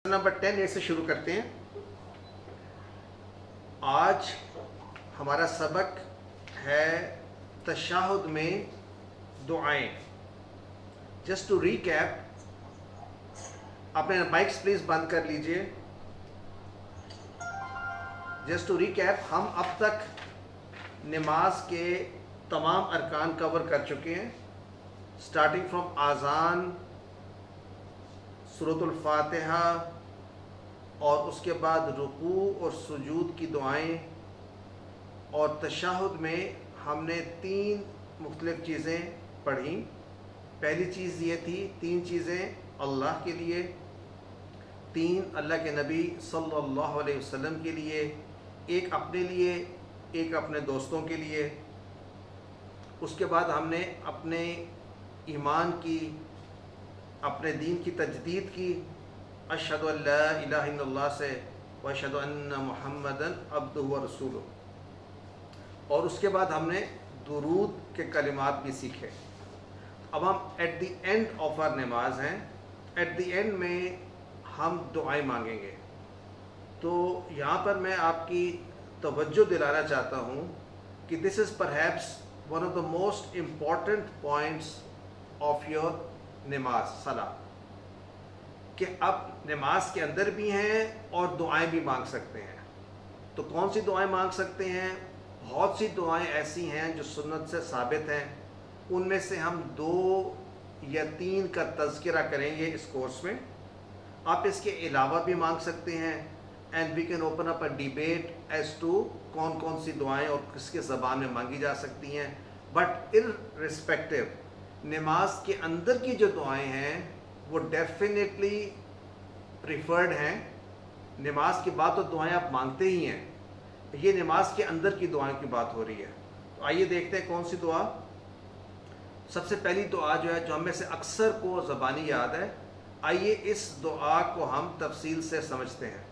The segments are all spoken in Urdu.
نمبر 10 سے شروع کرتے ہیں. آج ہمارا سبق ہے تشہد میں دعائیں. جسٹ ٹو ریکیپ، اپنے مائکس پلیز بند کر لیجئے. جسٹ ٹو ریکیپ، ہم اب تک نماز کے تمام ارکان کور کر چکے ہیں، اسٹارٹنگ فرام آذان، سورۃ الفاتحہ، اور اس کے بعد رکوع اور سجود کی دعائیں. اور تشہد میں ہم نے 3 مختلف چیزیں پڑھیں. پہلی چیز یہ تھی 3 چیزیں اللہ کے لیے، 3 اللہ کے نبی صلی اللہ علیہ وسلم کے لیے، ایک اپنے لیے، ایک اپنے دوستوں کے لیے. اس کے بعد ہم نے اپنے ایمان کی، اپنے دین کی تجدید کی، اشہد ان لا الہ الا اللہ سے، واشہد ان محمدًا عبدہ ورسولہ. اور اس کے بعد ہم نے درود کے کلمات بھی سیکھے. اب ہم at the end of our namaz ہیں. ایٹ دی اینڈ میں ہم دعائیں مانگیں گے. تو یہاں پر میں آپ کی توجہ دلانا چاہتا ہوں کہ this is perhaps one of the most important points of your نماز صلاح، کہ اب نماز کے اندر بھی ہیں اور دعائیں بھی مانگ سکتے ہیں. تو کون سی دعائیں مانگ سکتے ہیں؟ بہت سی دعائیں ایسی ہیں جو سنت سے ثابت ہیں. ان میں سے ہم 2 یا 3 کا تذکرہ کریں گے اس کورس میں. آپ اس کے علاوہ بھی مانگ سکتے ہیں، and we can open up a debate as to کون کون سی دعائیں اور کس کے زبان میں مانگی جا سکتی ہیں. بٹ ارریسپیکٹو، نماز کے اندر کی جو دعائیں ہیں وہ ڈیفینیٹلی پریفرڈ ہیں. نماز کے بعد تو دعائیں آپ مانگتے ہی ہیں، یہ نماز کے اندر کی دعائیں کی بات ہو رہی ہے. تو آئیے دیکھتے ہیں کون سی دعا. سب سے پہلی دعا جو ہے، جو ہم میں سے اکثر کو زبانی یاد ہے، آئیے اس دعا کو ہم تفصیل سے سمجھتے ہیں.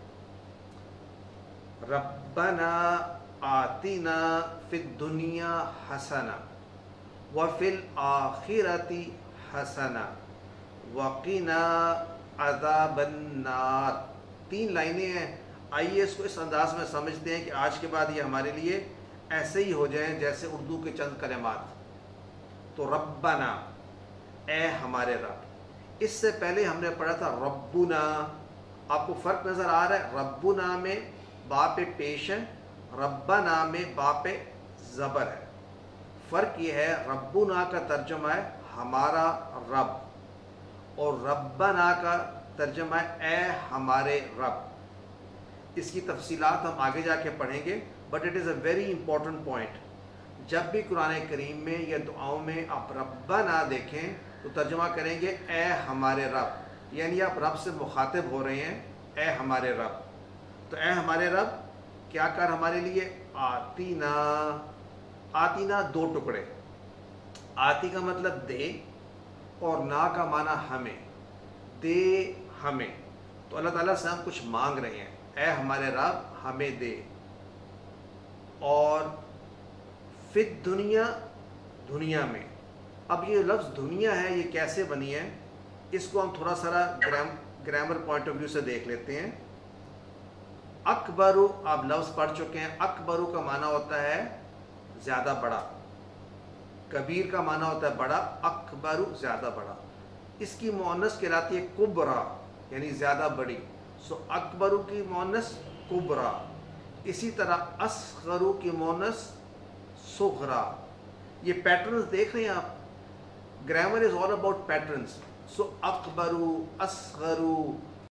ربنا آتنا فی الدنیا حسنہ وفی الآخرۃ حسنہ وقنا عذاب النار. 3 لائنیں ہیں. آئیے اس کو اس انداز میں سمجھتے ہیں کہ آج کے بعد یہ ہمارے لیے ایسے ہی ہو جائیں جیسے اردو کے چند کلمات. تو ربنا، اے ہمارے رب. اس سے پہلے ہم نے پڑھا تھا ربنا. آپ کو فرق نظر آ رہا ہے؟ ربنا میں با پہ پیش ہے، ربنا میں با پہ زبر ہے. فرق یہ ہے، ربنا کا ترجمہ ہے ہمارا رب، اور ربنا کا ترجمہ ہے اے ہمارے رب. اس کی تفصیلات ہم آگے جا کے پڑھیں گے، but it is a very important point. جب بھی قرآن کریم میں یا دعاؤں میں آپ ربنا دیکھیں تو ترجمہ کریں گے اے ہمارے رب، یعنی آپ رب سے مخاطب ہو رہے ہیں، اے ہمارے رب. تو اے ہمارے رب کیا کر ہمارے لیے؟ آتینا. آتینا 2 ٹکڑے. آتی کا مطلب دے، اور نا کا معنی ہمیں. دے ہمیں. تو اللہ تعالیٰ سے ہم کچھ مانگ رہے ہیں، اے ہمارے رب ہمیں دے. اور فی الدنیا، دنیا میں. اب یہ لفظ دنیا ہے، یہ کیسے بنی ہے؟ اس کو ہم تھوڑا سا گرامر پوائنٹ آف ویو سے دیکھ لیتے ہیں. اکبرو، آپ لفظ پڑھ چکے ہیں. اکبرو کا معنی ہوتا ہے زیادہ بڑا. کبیر کا معنی ہوتا ہے بڑا. اکبرو زیادہ بڑا. اس کی مؤنث کہلاتی ہے کبرا، یعنی زیادہ بڑی. سو اکبرو کی مؤنث کبرا. اسی طرح اصغرو کی مؤنث صغرا. یہ پیٹرنز دیکھ رہے ہیں آپ؟ Grammar is all about patterns. So اکبرو، اصغرو،